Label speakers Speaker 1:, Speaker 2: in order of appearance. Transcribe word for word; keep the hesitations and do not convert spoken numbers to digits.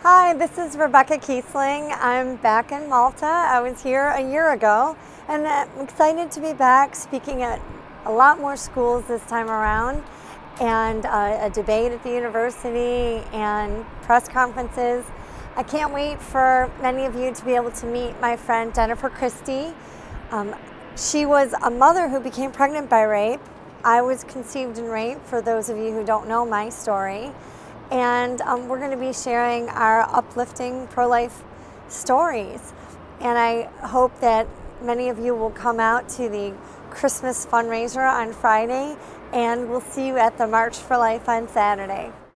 Speaker 1: Hi, this is Rebecca Kiessling. I'm back in Malta. I was here a year ago, and I'm excited to be back speaking at a lot more schools this time around, and uh, a debate at the university and press conferences. I can't wait for many of you to be able to meet my friend Jennifer Christie. Um, she was a mother who became pregnant by rape. I was conceived in rape, for those of you who don't know my story. And um, we're going to be sharing our uplifting pro-life stories. And I hope that many of you will come out to the Christmas fundraiser on Friday, and we'll see you at the March for Life on Saturday.